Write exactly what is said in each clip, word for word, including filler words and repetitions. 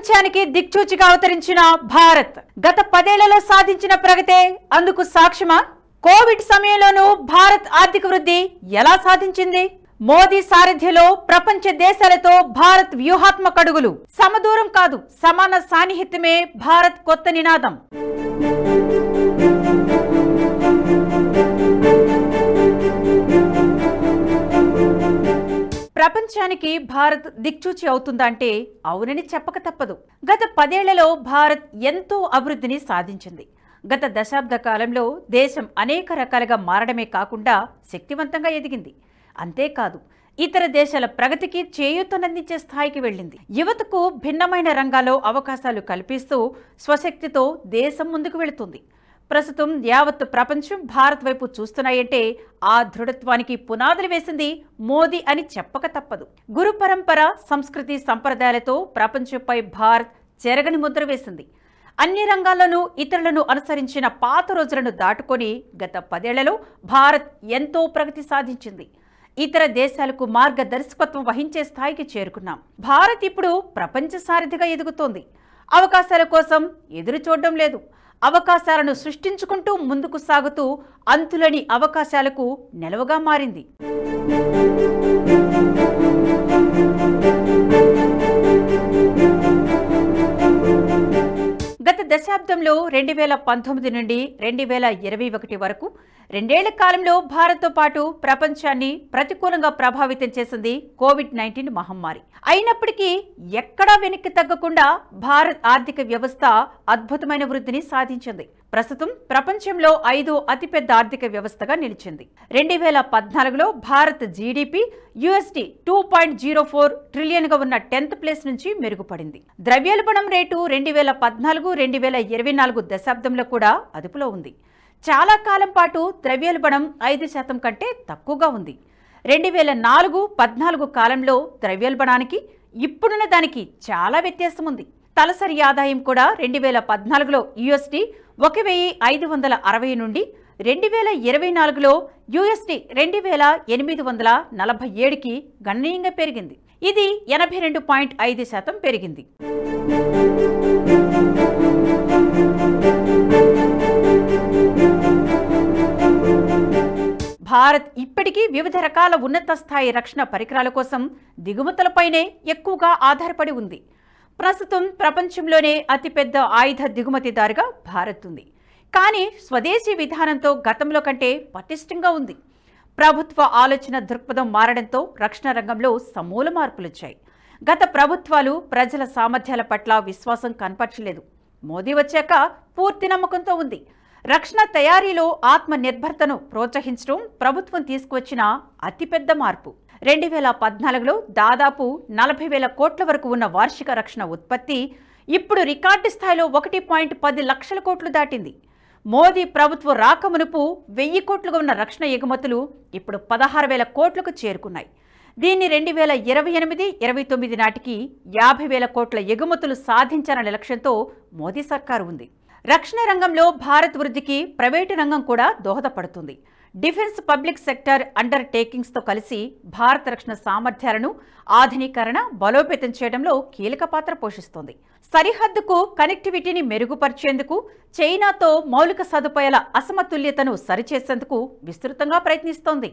ప్రపంచానికి దిక్సూచిగా అవతరించిన భారత్ గత పదేళ్లలో సాధించిన ప్రగతే అందుకు సాక్ష్యమా? కోవిడ్ సమయంలోనూ భారత్ ఆర్థిక వృద్ధి ఎలా సాధించింది? మోదీ సారథ్యంలో ప్రపంచ దేశాలతో భారత్ వ్యూహాత్మక అడుగులు. సమదూరం కాదు, సమాన సాన్నిహిత్యమే భారత్ కొత్త నినాదం. ప్రపంచానికి భారత్ దిక్సూచి అవుతుందంటే అవునని చెప్పక తప్పదు. గత పదేళ్లలో భారత్ ఎంతో అభివృద్ధిని సాధించింది. గత దశాబ్ద కాలంలో దేశం అనేక రకాలుగా మారడమే కాకుండా శక్తివంతంగా ఎదిగింది. అంతేకాదు, ఇతర దేశాల ప్రగతికి చేయూతనందించే స్థాయికి వెళ్ళింది. యువతకు భిన్నమైన రంగాల్లో అవకాశాలు కల్పిస్తూ స్వశక్తితో దేశం ముందుకు వెళుతుంది. ప్రస్తుతం యావత్ ప్రపంచం భారత్ వైపు చూస్తున్నాయంటే ఆ దృఢత్వానికి పునాదులు వేసింది మోదీ అని చెప్పక తప్పదు. గురు పరంపర, సంస్కృతి, సంప్రదాయాలతో ప్రపంచంపై భారత్ చెరగని ముద్ర వేసింది. అన్ని రంగాల్లోనూ ఇతరులను అనుసరించిన పాత రోజులను దాటుకొని గత పదేళ్లలో భారత్ ఎంతో ప్రగతి సాధించింది. ఇతర దేశాలకు మార్గదర్శకత్వం వహించే స్థాయికి చేరుకున్నాం. భారత్ ఇప్పుడు ప్రపంచ సారథిగా ఎదుగుతోంది. అవకాశాల కోసం ఎదురు చూడడం లేదు, అవకాశాలను సృష్టించుకుంటూ ముందుకు సాగుతూ అంతులేని అవకాశాలకు నెలవుగా మారింది. గత దశాబ్దంలో రెండు వేల పంతొమ్మిది నుండి రెండు వేల ఇరవై ఒకటి వరకు రెండేళ్ల కాలంలో భారత్తో పాటు ప్రపంచాన్ని ప్రతికూలంగా ప్రభావితం చేసింది కోవిడ్ నైన్టీన్ మహమ్మారి. అయినప్పటికీ ఎక్కడా వెనక్కి తగ్గకుండా భారత్ ఆర్థిక వ్యవస్థ అద్భుతమైన వృద్ధిని సాధించింది. ప్రస్తుతం ప్రపంచంలో ఐదో అతిపెద్ద ఆర్థిక వ్యవస్థగా నిలిచింది. రెండు వేల పద్నాలుగులో Bharat GDP USD two point zero four trillion గా ఉన్న టెన్త్ ప్లేస్ నుంచి మెరుగుపడింది. ద్రవ్యోల్బణం రేటు రెండు వేల పద్నాలుగు రెండు వేల ఇరవై నాలుగు దశాబ్దంలో కూడా అదుపులో ఉంది. చాలా కాలం పాటు ద్రవ్యోల్బణం ఐదు శాతం కంటే తక్కువగా ఉంది. రెండు వేల నాలుగు పద్నాలుగు కాలంలో ద్రవ్యోల్బణానికి ఇప్పుడున్న దానికి చాలా వ్యత్యాసం ఉంది. తలసరి ఆదాయం కూడా రెండు వేల పద్నాలుగులో యూఎస్టీ ఒక వెయ్యి ఐదు వందల అరవై నుండి రెండు వేల ఇరవై నాలుగులో యూఎస్టీ రెండు వేల ఎనిమిది వందల నలభై ఏడుకి గణనీయంగా పెరిగింది. ఇది ఎనభై రెండు పాయింట్ ఐదు శాతం పెరిగింది. భారత్ ఇప్పటికీ వివిధ రకాల ఉన్నత స్థాయి రక్షణ పరికరాల కోసం దిగుమతులపైనే ఎక్కువగా ఆధారపడి ఉంది. ప్రస్తుతం ప్రపంచంలోనే అతిపెద్ద ఆయుధ దిగుమతిదారుగా భారత్ ఉంది. కానీ స్వదేశీ విధానంతో గతంలో కంటే పటిష్టంగా ఉంది. ప్రభుత్వ ఆలోచన దృక్పథం మారడంతో రక్షణ రంగంలో సమూల మార్పులొచ్చాయి. గత ప్రభుత్వాలు ప్రజల సామర్థ్యాల పట్ల విశ్వాసం కనపరచలేదు. మోదీ వచ్చాక పూర్తి నమ్మకంతో ఉంది. రక్షణ తయారీలో ఆత్మ నిర్భరతను ప్రోత్సహించడం ప్రభుత్వం తీసుకువచ్చిన అతిపెద్ద మార్పు. రెండు వేల పద్నాలుగులో దాదాపు నలభై వేల కోట్ల వరకు ఉన్న వార్షిక రక్షణ ఉత్పత్తి ఇప్పుడు రికార్డు స్థాయిలో ఒకటి పాయింట్ పది లక్షల కోట్లు దాటింది. మోదీ ప్రభుత్వం రాకమునుపు వెయ్యి కోట్లుగా ఉన్న రక్షణ ఎగుమతులు ఇప్పుడు పదహారు వేల కోట్లకు చేరుకున్నాయి. దీన్ని రెండు వేల ఇరవై ఎనిమిది ఇరవై తొమ్మిది నాటికి యాభై వేల కోట్ల ఎగుమతులు సాధించాలనే లక్ష్యంతో మోదీ సర్కారు ఉంది. రక్షణ రంగంలో భారత్ వృద్ధికి ప్రైవేటు రంగం కూడా దోహదపడుతుంది. డిఫెన్స్ పబ్లిక్ సెక్టర్ అండర్ టేకింగ్స్తో కలిసి భారత రక్షణ సామర్థ్యాలను ఆధునీకరణ, బలోపేతం చేయడంలో కీలక పాత్ర పోషిస్తోంది. సరిహద్దుకు కనెక్టివిటీని మెరుగుపరిచేందుకు, చైనాతో మౌలిక సదుపాయాల అసమతుల్యతను సరిచేసేందుకు విస్తృతంగా ప్రయత్నిస్తోంది.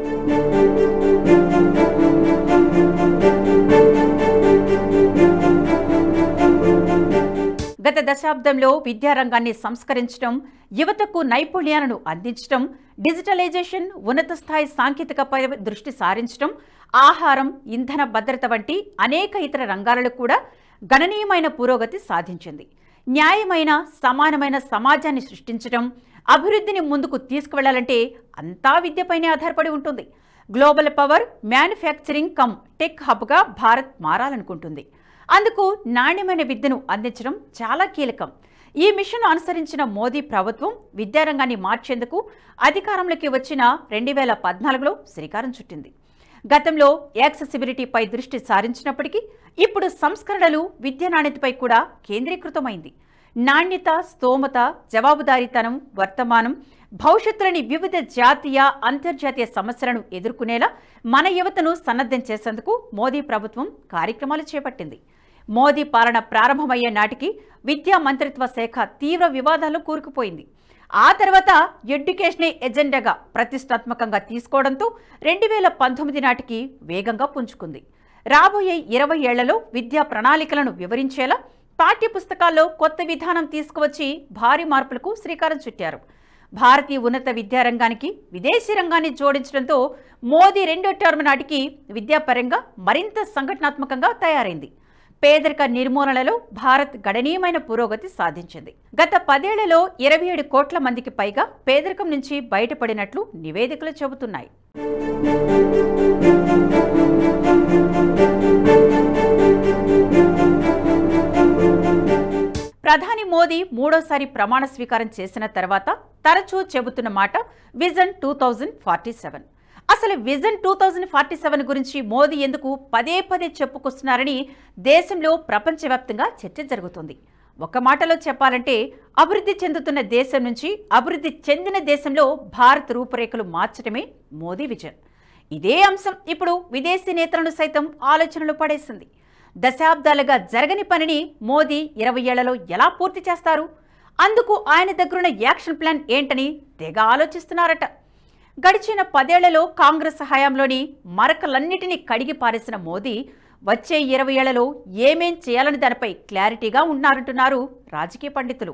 గత దశాబ్దంలో విద్యారంగాన్ని సంస్కరించడం, యువతకు నైపుణ్యాలను అందించడం, డిజిటలైజేషన్, ఉన్నత స్థాయి సాంకేతికపై దృష్టి సారించడం, ఆహారం, ఇంధన భద్రత వంటి అనేక ఇతర రంగాలలో కూడా గణనీయమైన పురోగతి సాధించింది. న్యాయమైన, సమానమైన సమాజాన్ని సృష్టించడం, అభివృద్ధిని ముందుకు తీసుకువెళ్లాలంటే అంతా విద్యపైనే ఆధారపడి ఉంటుంది. Global power, manufacturing cum tech హబ్గా భారత్ మారాలనుకుంటుంది. అందుకు నాణ్యమైన విద్యను అందించడం చాలా కీలకం. ఈ మిషన్ అనుసరించిన మోదీ ప్రభుత్వం విద్యారంగాన్ని మార్చేందుకు అధికారంలోకి వచ్చిన రెండు వేల పద్నాలుగులో శ్రీకారం చుట్టింది. గతంలో యాక్సెసిబిలిటీపై దృష్టి సారించినప్పటికీ ఇప్పుడు సంస్కరణలు విద్యా నాణ్యతపై కూడా కేంద్రీకృతమైంది. నాణ్యత, స్తోమత, జవాబుదారీతనం, వర్తమానం, భవిష్యత్తులోని వివిధ జాతీయ, అంతర్జాతీయ సమస్యలను ఎదుర్కొనేలా మన యువతను సన్నద్ధం చేసేందుకు మోదీ ప్రభుత్వం కార్యక్రమాలు చేపట్టింది. మోదీ పాలన ప్రారంభమయ్యే నాటికి విద్యా మంత్రిత్వ శాఖ తీవ్ర వివాదాల్లో కూరుకుపోయింది. ఆ తర్వాత ఎడ్యుకేషనే ఎజెండాగా ప్రతిష్టాత్మకంగా తీసుకోవడంతో రెండు వేల పంతొమ్మిది నాటికి వేగంగా పుంజుకుంది. రాబోయే ఇరవై ఏళ్లలో విద్యా ప్రణాళికలను వివరించేలా పాఠ్యపుస్తకాల్లో కొత్త విధానం తీసుకువచ్చి భారీ మార్పులకు శ్రీకారం చుట్టారు. భారతీయ ఉన్నత విద్యారంగానికి విదేశీ రంగాన్ని జోడించడంతో మోదీ రెండో టర్మ్ నాటికి విద్యాపరంగా మరింత సంఘటనాత్మకంగా తయారైంది. పేదరిక నిర్మూలనలో భారత్ గణనీయమైన పురోగతి సాధించింది. గత పదేళ్లలో ఇరవై ఏడు కోట్ల మందికి పైగా పేదరికం నుంచి బయటపడినట్లు నివేదికలు చెబుతున్నాయి. ప్రధాని మోదీ మూడోసారి ప్రమాణ స్వీకారం చేసిన తర్వాత తరచూ చెబుతున్న మాట vision two thousand forty seven. అసలు vision two thousand forty seven గురించి మోదీ ఎందుకు పదే పదే చెప్పుకొస్తున్నారని దేశంలో ప్రపంచవ్యాప్తంగా చర్చ జరుగుతుంది. ఒక మాటలో చెప్పాలంటే అభివృద్ధి చెందుతున్న దేశం నుంచి అభివృద్ధి చెందిన దేశంలో భారత్ రూపురేఖలు మార్చడమే మోదీ విజన్. ఇదే అంశం ఇప్పుడు విదేశీ నేతలను సైతం ఆలోచనలు పడేసింది. దశాబ్దాలుగా జరగని పనిని మోదీ ఇరవై ఏళ్లలో ఎలా పూర్తి చేస్తారు? అందుకు ఆయన దగ్గరున్న యాక్షన్ ప్లాన్ ఏంటని తెగ ఆలోచిస్తున్నారట. గడిచిన పదేళ్లలో కాంగ్రెస్ హయాంలోని మరకలన్నిటినీ కడిగి పారేసిన మోదీ వచ్చే ఇరవై ఏళ్లలో ఏమేం చేయాలని దానిపై క్లారిటీగా ఉన్నారంటున్నారు రాజకీయ పండితులు.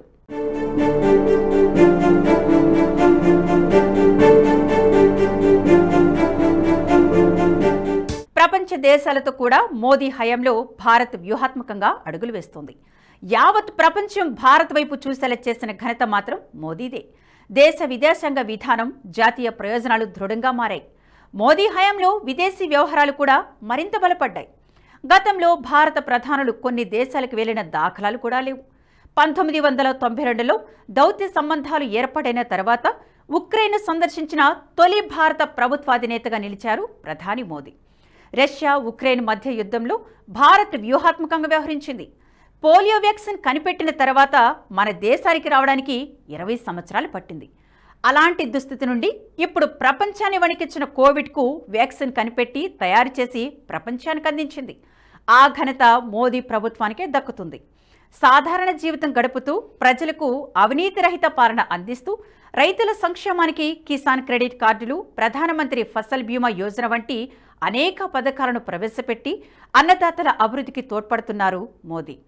ప్రపంచ దేశాలతో కూడా మోదీ హయాంలో భారత్ వ్యూహాత్మకంగా అడుగులు వేస్తోంది. యావత్ ప్రపంచం భారత్ వైపు చూసేలా చేసిన ఘనత మాత్రం మోదీదే. దేశ విదేశాంగ విధానం, జాతీయ ప్రయోజనాలు దృఢంగా మారాయి. మోదీ హయాంలో విదేశీ వ్యవహారాలు కూడా మరింత బలపడ్డాయి. గతంలో భారత ప్రధానులు కొన్ని దేశాలకు వెళ్లిన దాఖలాలు కూడా లేవు. పంతొమ్మిది వందల తొంభై రెండులో దౌత్య సంబంధాలు ఏర్పడైన తర్వాత ఉక్రెయిన్ సందర్శించిన తొలి భారత ప్రభుత్వాధినేతగా నిలిచారు ప్రధాని మోదీ. రష్యా ఉక్రెయిన్ మధ్య యుద్ధంలో భారత్ వ్యూహాత్మకంగా వ్యవహరించింది. పోలియో వ్యాక్సిన్ కనిపెట్టిన తర్వాత మన దేశానికి రావడానికి ఇరవై సంవత్సరాలు పట్టింది. అలాంటి దుస్థితి నుండి ఇప్పుడు ప్రపంచాన్ని వణికించిన కోవిడ్కు వ్యాక్సిన్ కనిపెట్టి తయారు చేసి ప్రపంచానికి అందించింది. ఆ ఘనత మోదీ ప్రభుత్వానికే దక్కుతుంది. సాధారణ జీవితం గడుపుతూ ప్రజలకు అవినీతి రహిత పాలన అందిస్తూ రైతుల సంక్షేమానికి కిసాన్ క్రెడిట్ కార్డులు, ప్రధానమంత్రి ఫసల్ బీమా యోజన వంటి అనేక పథకాలను ప్రవేశపెట్టి అన్నదాతల అభివృద్ధికి తోడ్పడుతున్నారు మోదీ.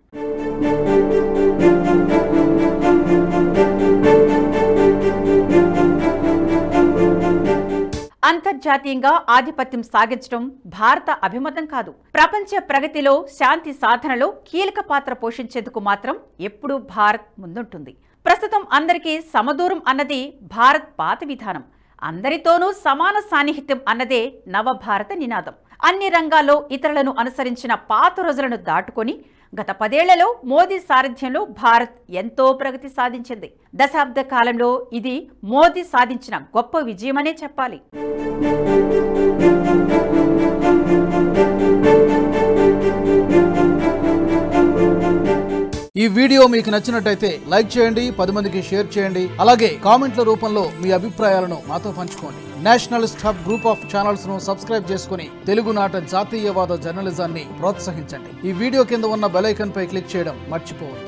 అంతర్జాతీయంగా ఆధిపత్యం సాగించడం భారత అభిమతం కాదు. ప్రపంచ ప్రగతిలో, శాంతి సాధనలో కీలక పాత్ర పోషించేందుకు మాత్రం ఎప్పుడూ భారత్ ముందుంటుంది. ప్రస్తుతం అందరికీ సమదూరం అన్నది భారత్ పాత విధానం. అందరితోనూ సమాన సాన్నిహిత్యం అన్నదే నవభారత నినాదం. అన్ని రంగాల్లో ఇతరులను అనుసరించిన పాత రోజులను దాటుకొని గత పదేళ్లలో మోదీ సారథ్యంలో భారత్ ఎంతో ప్రగతి సాధించింది. దశాబ్ద కాలంలో ఇది మోదీ సాధించిన గొప్ప విజయమనే చెప్పాలి. ఈ వీడియో మీకు నచ్చినట్టయితే లైక్ చేయండి, పది మందికి షేర్ చేయండి. అలాగే కామెంట్ల రూపంలో మీ అభిప్రాయాలను మాతో పంచుకోండి. Nationalist hub group of channels ను సబ్స్క్రైబ్ చేసుకుని తెలుగునాట జాతీయవాద జర్నలిజాన్ని ప్రోత్సహించండి. ఈ వీడియో కింద ఉన్న బెల్ ఐకాన్ పై క్లిక్ చేయడం మర్చిపోవద్దు.